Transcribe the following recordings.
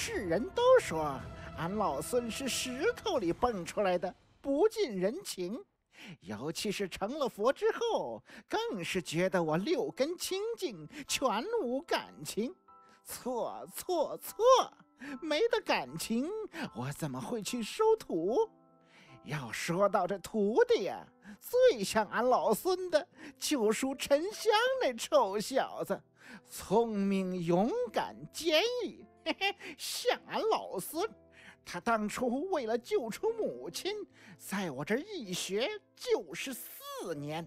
世人都说俺老孙是石头里蹦出来的，不近人情。尤其是成了佛之后，更是觉得我六根清净，全无感情。错，没得感情，我怎么会去收徒？要说到这徒弟呀，最像俺老孙的就属沉香那臭小子，聪明、勇敢、坚毅，像俺老孙。他当初为了救出母亲，在我这儿一学就是4年。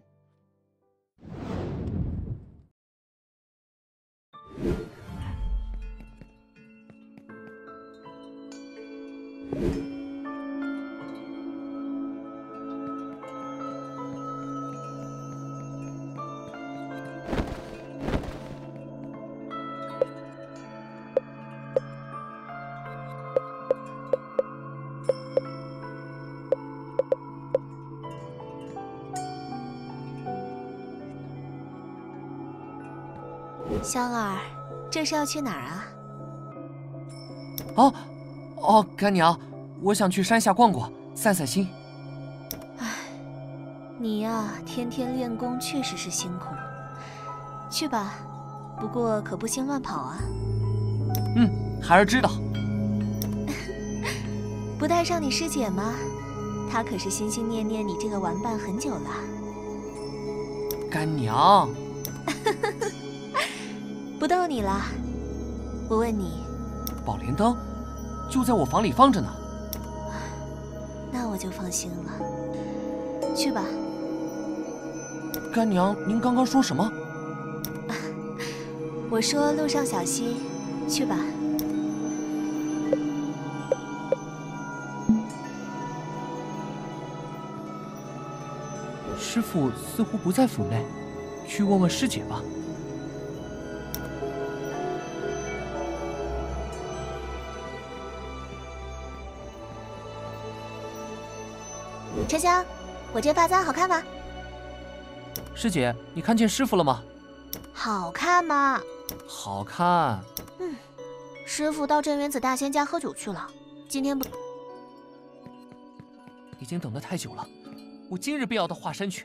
香儿，这是要去哪儿啊？ 干娘，我想去山下逛逛，散散心。 唉，你呀，天天练功确实是辛苦。去吧，不过可不行乱跑啊。 孩儿知道。 不带上你师姐吗？她可是心心念念你这个玩伴很久了。 干娘。 不逗你了，我问你， 宝莲灯就在我房里放着呢。 那我就放心了。去吧。 干娘，您刚刚说什么？ 我说路上小心，去吧。 师父似乎不在府内，去问问师姐吧。 沉香，我这发簪好看吗？ 师姐，你看见师父了吗？ 好看吗？ 好看。 师父到镇元子大仙家喝酒去了，今天不…… 已经等得太久了，我今日便要到华山去。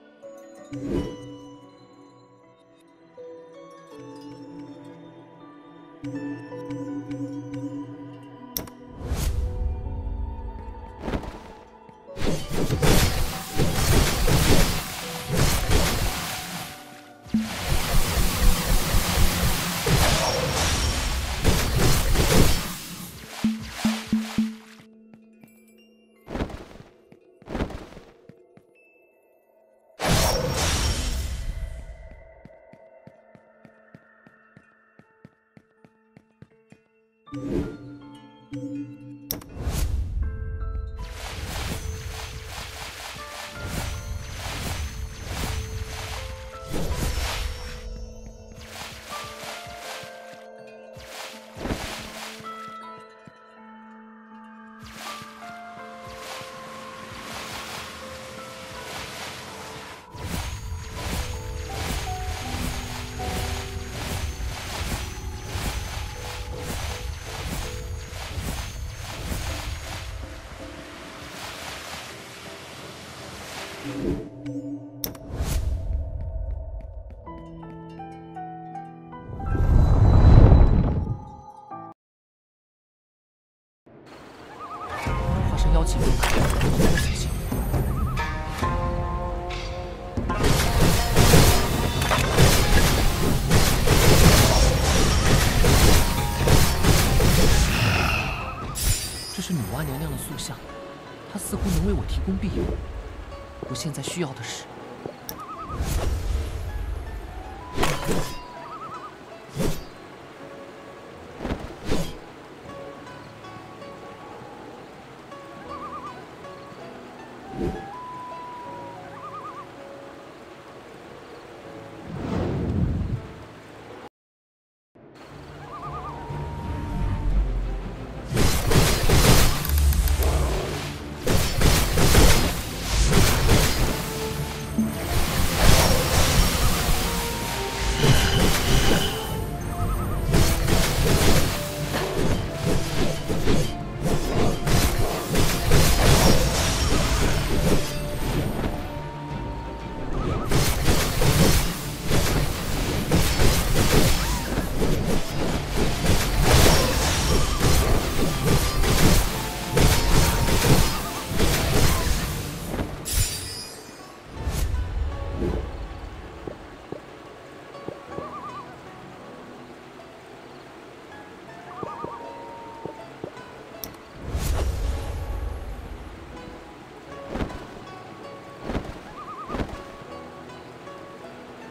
华山妖气更大，我小心。这是女娲娘娘的塑像，她似乎能为我提供庇佑。我现在需要的是。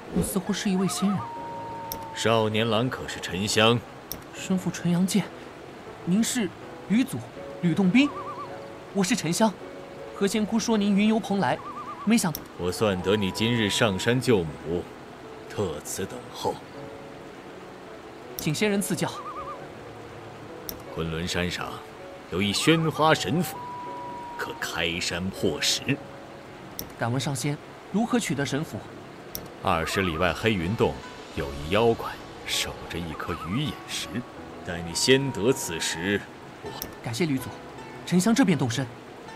我似乎是一位仙人。 少年郎可是沉香？ 身负纯阳剑，您是吕祖吕洞宾？我是沉香。何仙姑说您云游蓬莱，没想到我算得你今日上山救母，特此等候。 请仙人赐教。 昆仑山上有一宣花神符，可开山破石。 敢问上仙，如何取得神符 20里外黑云洞有一妖怪，守着一颗鱼眼石。待你先得此石，我感谢吕祖，沉香这便动身。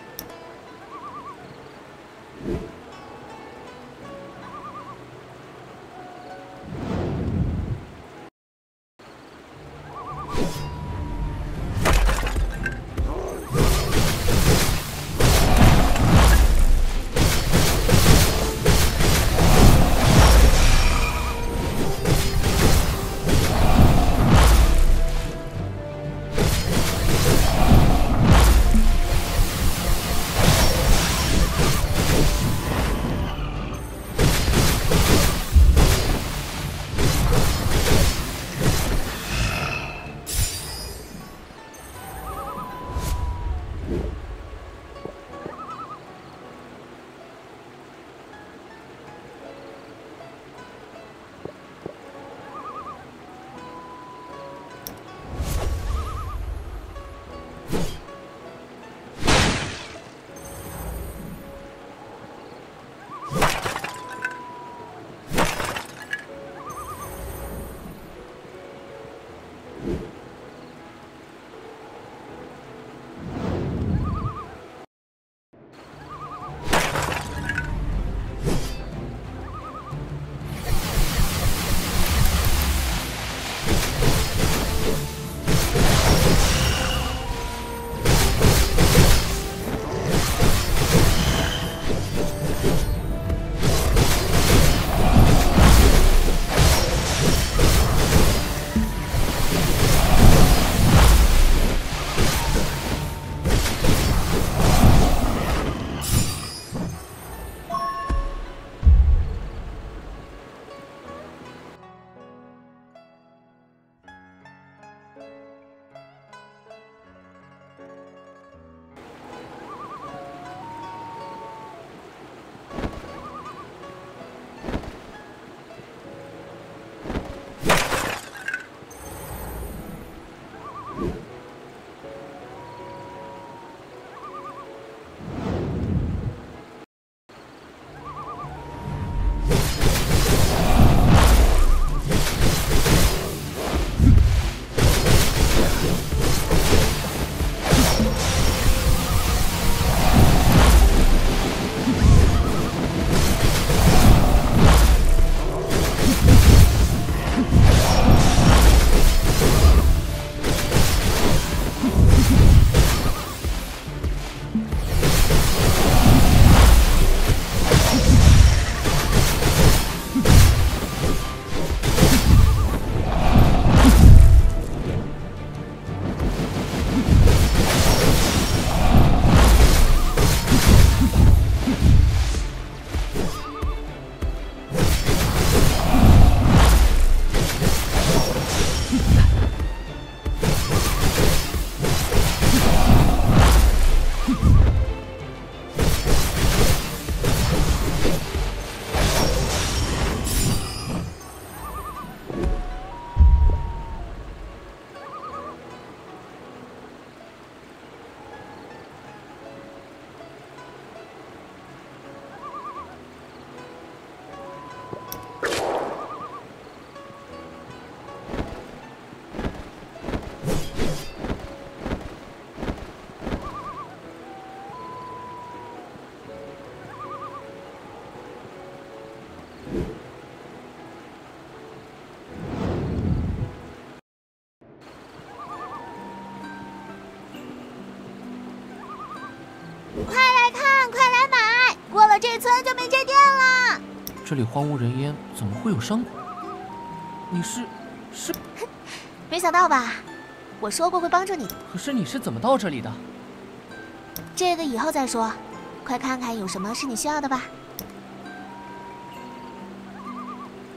快来看，快来买！过了这村就没这店了。 这里荒无人烟，怎么会有商贾？你是？ 没想到吧？我说过会帮助你。 可是你是怎么到这里的？ 这个以后再说，快看看有什么是你需要的吧。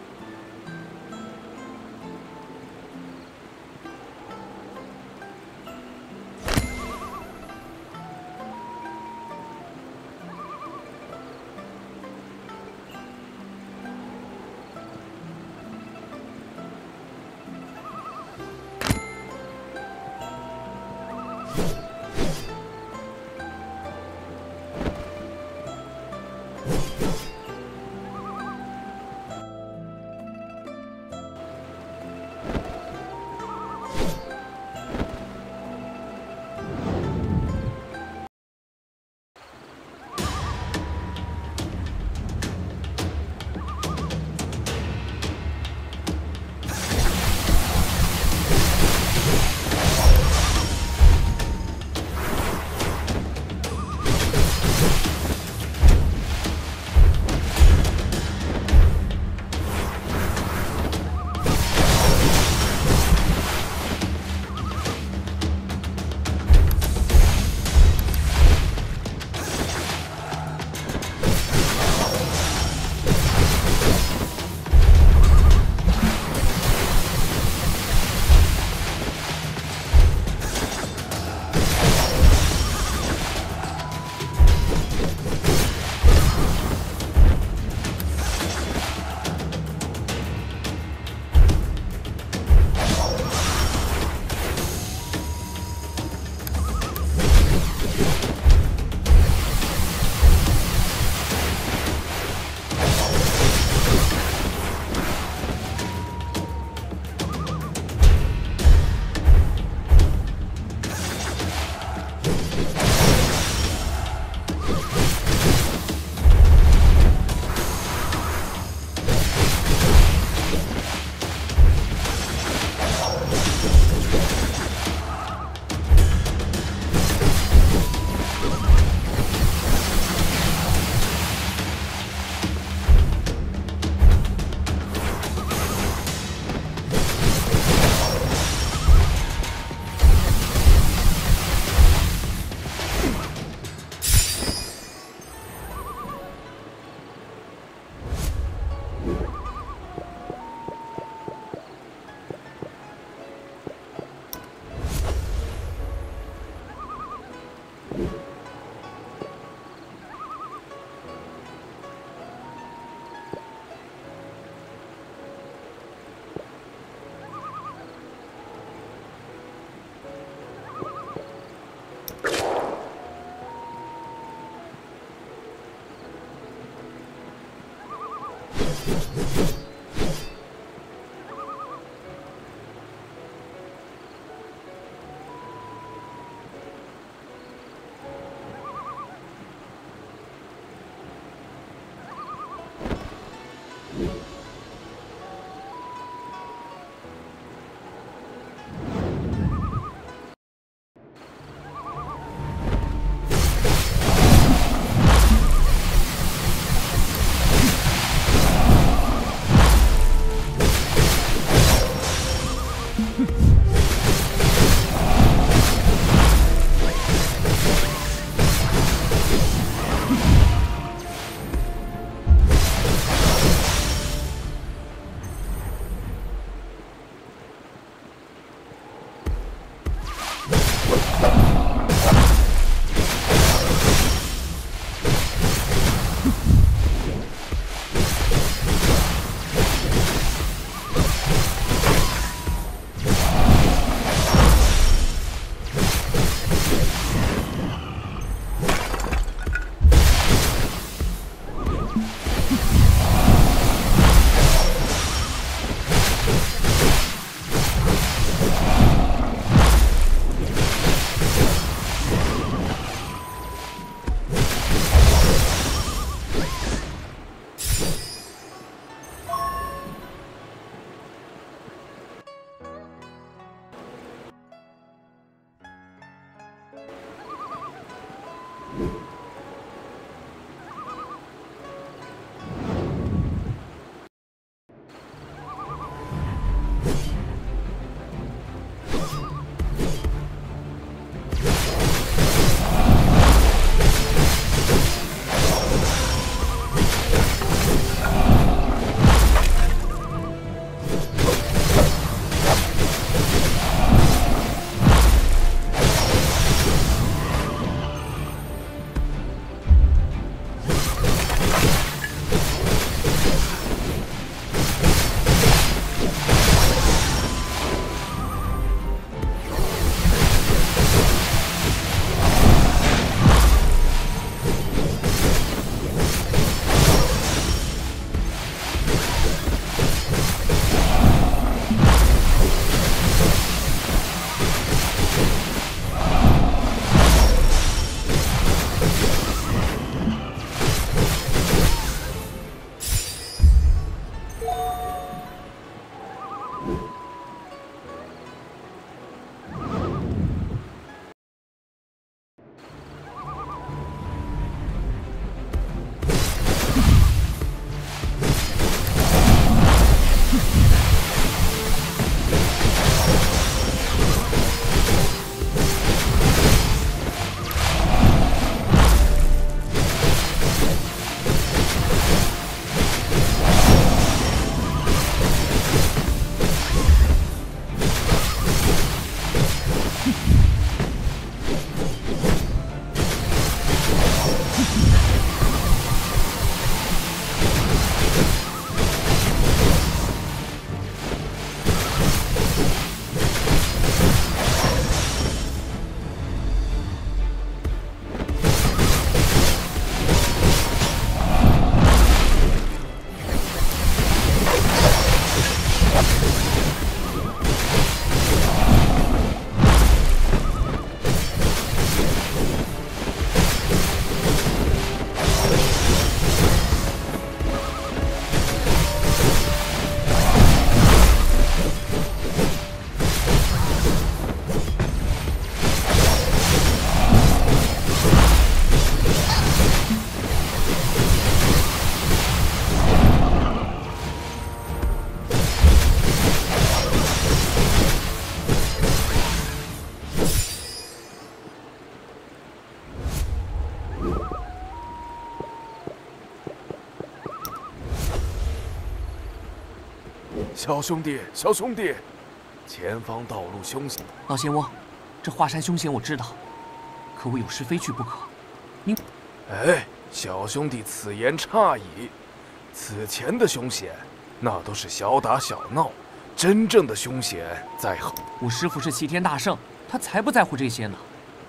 小兄弟，小兄弟，前方道路凶险。 老仙翁，这华山凶险我知道，可我有事非去不可。您， 哎，小兄弟此言差矣。此前的凶险，那都是小打小闹，真正的凶险在后。 我师父是齐天大圣，他才不在乎这些呢。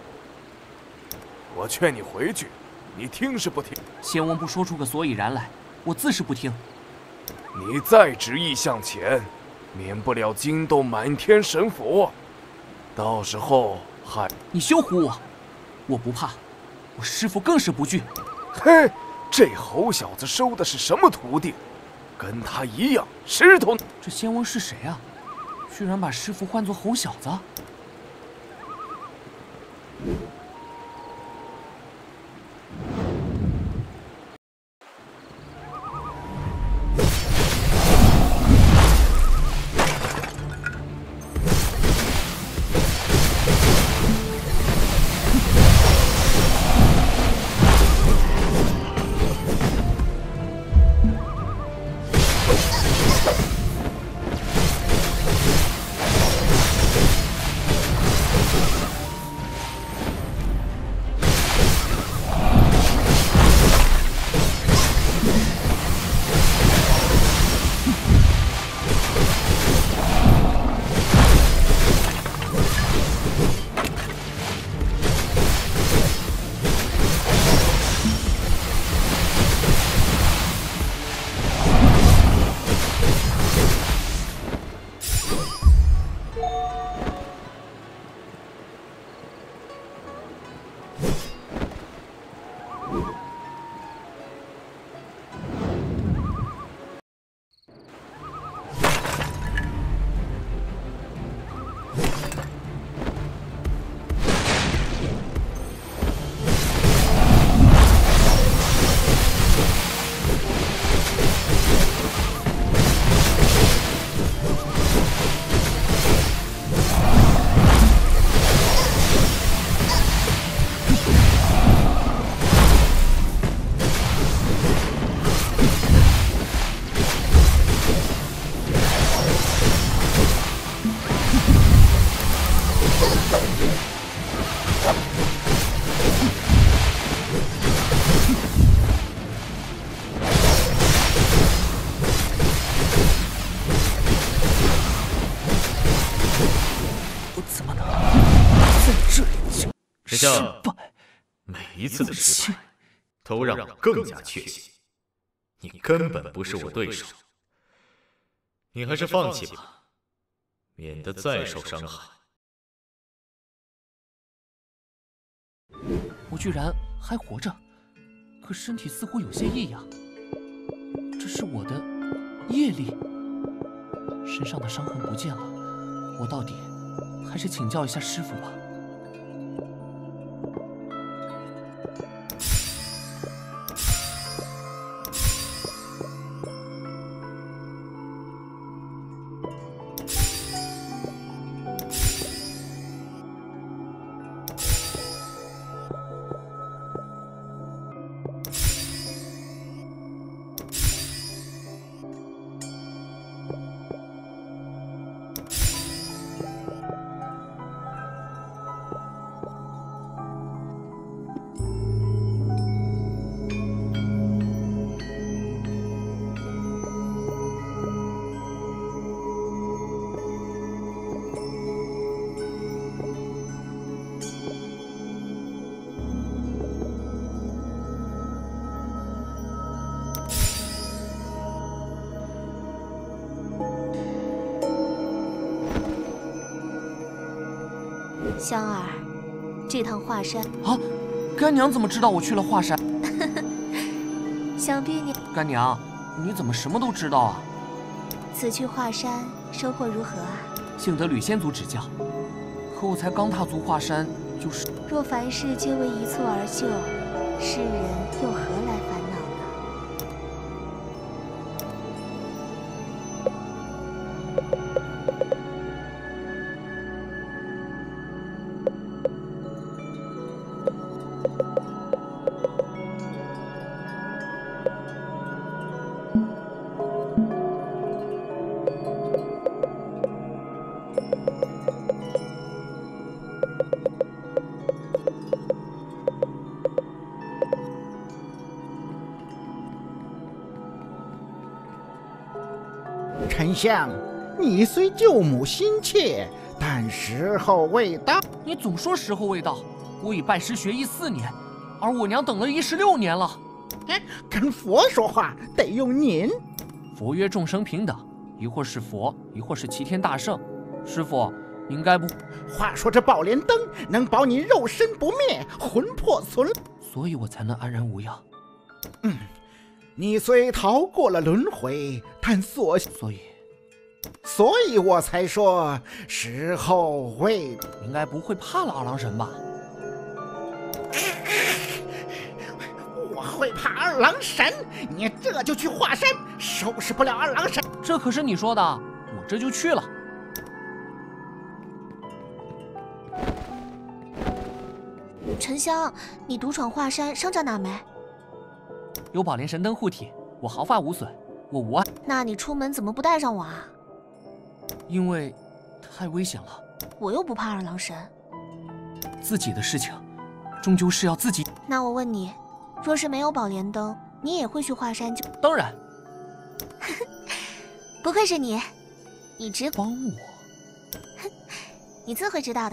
我劝你回去，你听是不听？ 仙翁不说出个所以然来，我自是不听。 你再执意向前，免不了惊动满天神佛，到时候还…… 你休唬我，我不怕，我师傅更是不惧。 嘿，这猴小子收的是什么徒弟？跟他一样，石头。 这仙翁是谁啊？居然把师傅唤作猴小子！ 失败，每一次的失败都让我更加确信，你根本不是我对手。你还是放弃吧，免得再受伤害。 我居然还活着，可身体似乎有些异样，这是我的业力。身上的伤痕不见了，我到底还是请教一下师傅吧。 香儿，这趟华山啊，干娘怎么知道我去了华山？ 想必你干娘，你怎么什么都知道啊？ 此去华山收获如何啊？ 幸得吕仙祖指教，可我才刚踏足华山，就是…… 若凡事皆为一蹴而就，世人又何来烦恼呢？ 丞相，你虽救母心切，但时候未到。 你总说时候未到，我已拜师学艺4年，而我娘等了16年了。 哎，跟佛说话得用您。 佛曰众生平等，一会儿是佛，一会儿是齐天大圣。师傅，您该不…… 话说这宝莲灯能保你肉身不灭，魂魄存， 所以我才能安然无恙。 你虽逃过了轮回，但所以我才说时候未。 应该不会怕了二郎神吧？ 我会怕二郎神？你这就去华山，收拾不了二郎神。 这可是你说的，我这就去了。 沉香，你独闯华山，伤着哪没？ 有宝莲神灯护体，我毫发无损，我无碍。 那你出门怎么不带上我啊？ 因为太危险了。 我又不怕二郎神。 自己的事情，终究是要自己。 那我问你，若是没有宝莲灯，你也会去华山就？ 当然。 不愧是你，你只帮我。 你自会知道的。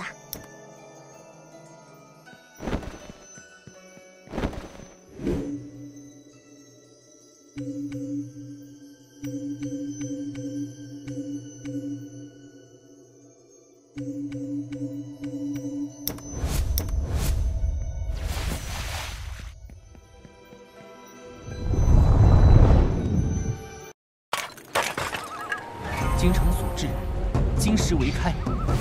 精诚所至，金石为开。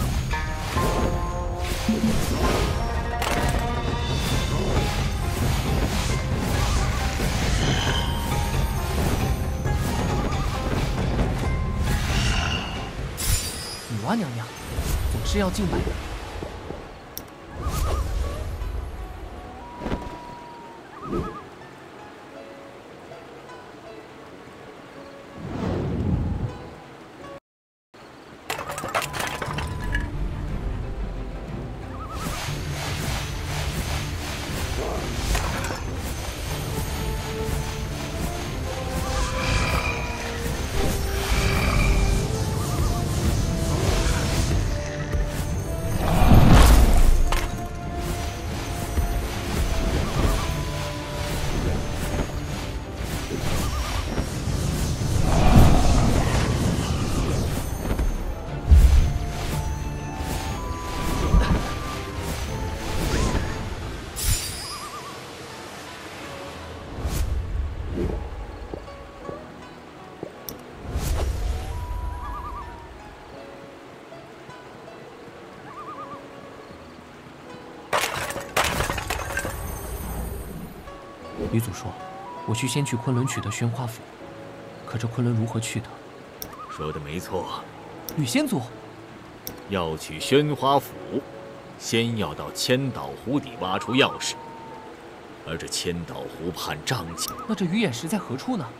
女娲娘娘总是要敬拜的。吕祖说，我需先去昆仑取得宣花符，可这昆仑如何取得？ 说的没错。 吕先祖， 要取宣花符，先要到千岛湖底挖出钥匙，而这千岛湖畔瘴气。 那这鱼眼石在何处呢？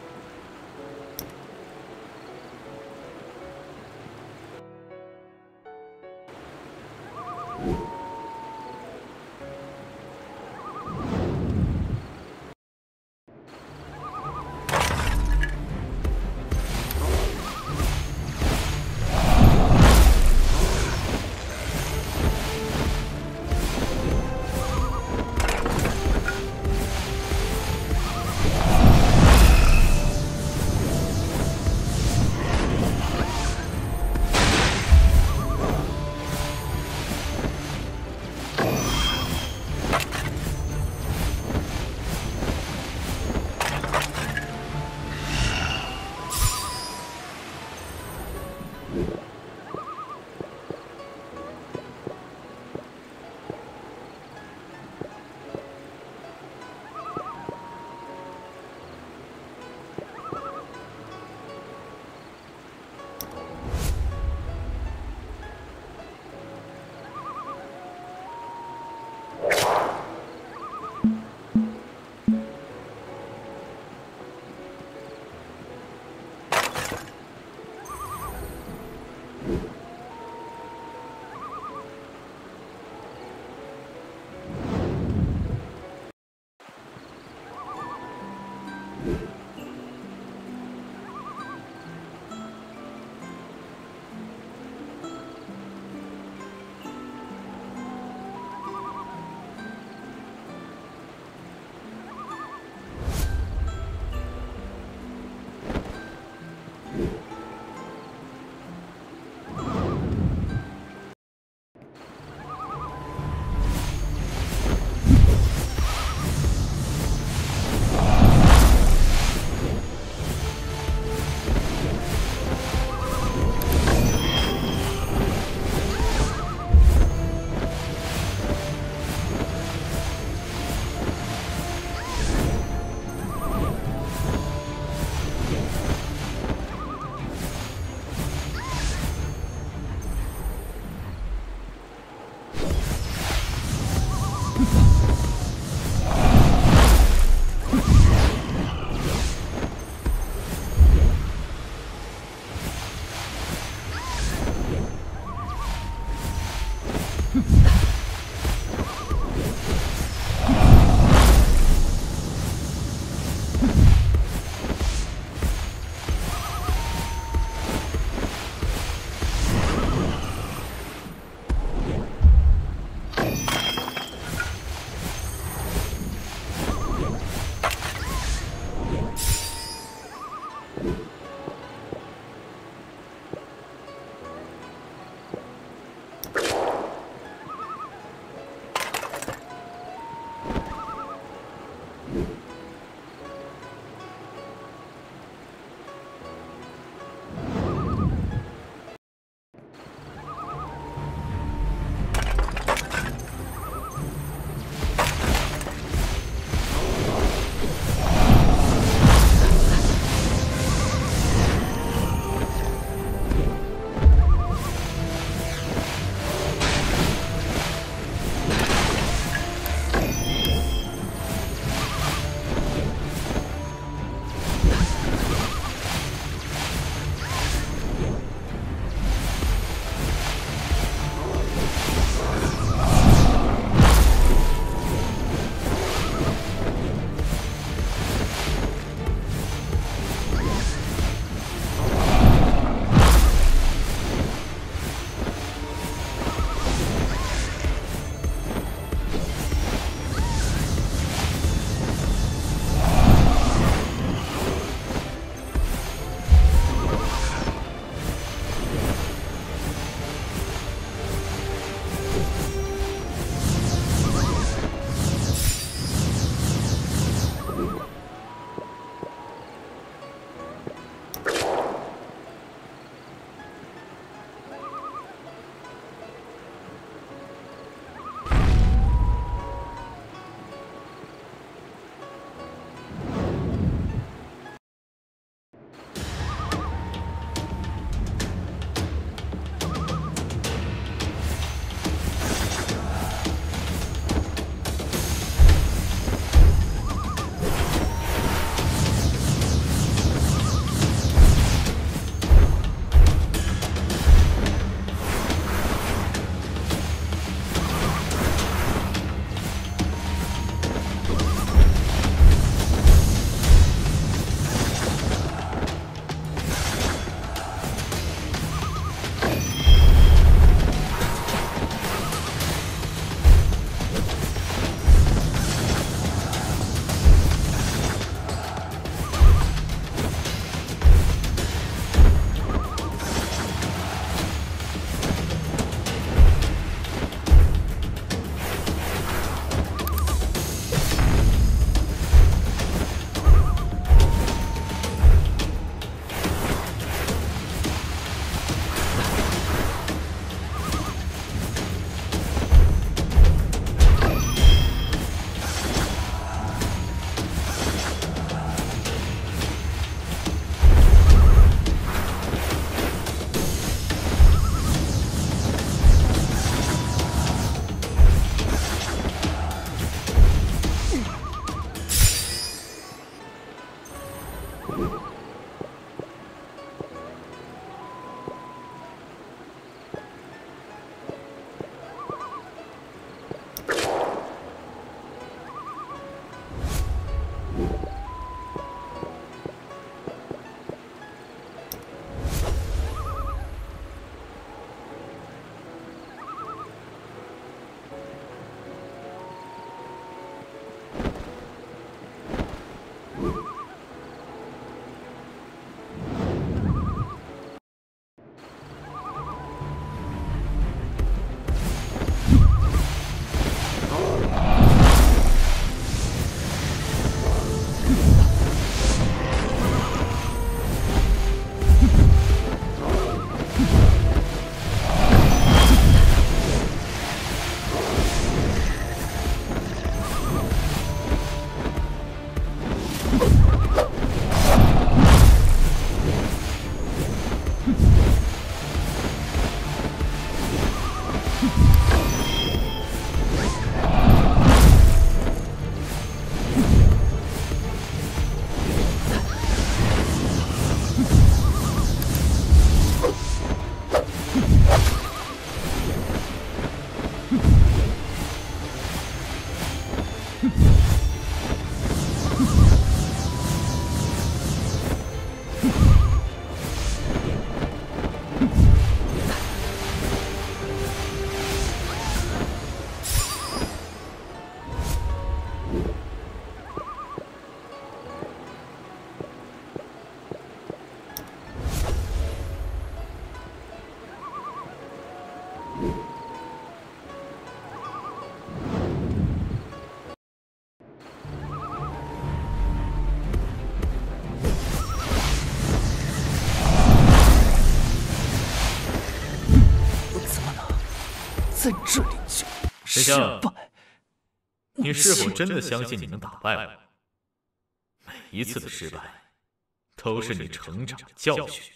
在这里就失败。 你是否真的相信你能打败我？每一次的失败，都是你成长的教训。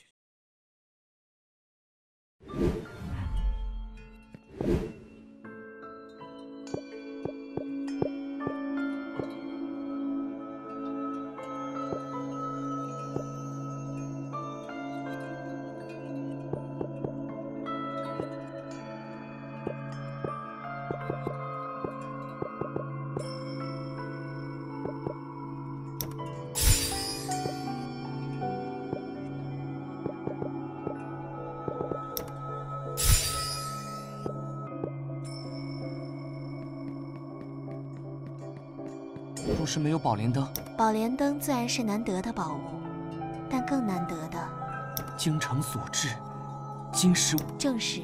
若是没有宝莲灯， 宝莲灯自然是难得的宝物，但更难得的， 精诚所至，金石正是。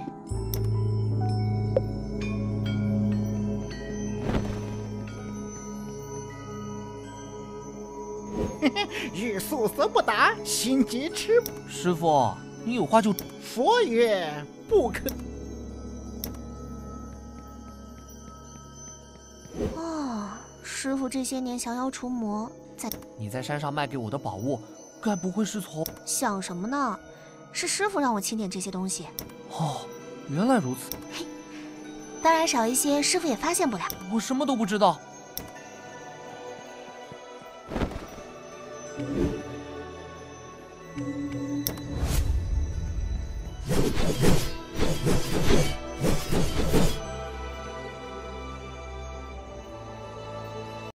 欲速则不达，心急吃补。 师傅，你有话就。 佛曰：不可。 哦，师傅这些年降妖除魔， 你在山上卖给我的宝物，该不会是从…… 想什么呢？是师傅让我清点这些东西。 哦，原来如此。 嘿，当然少一些，师傅也发现不了。 我什么都不知道。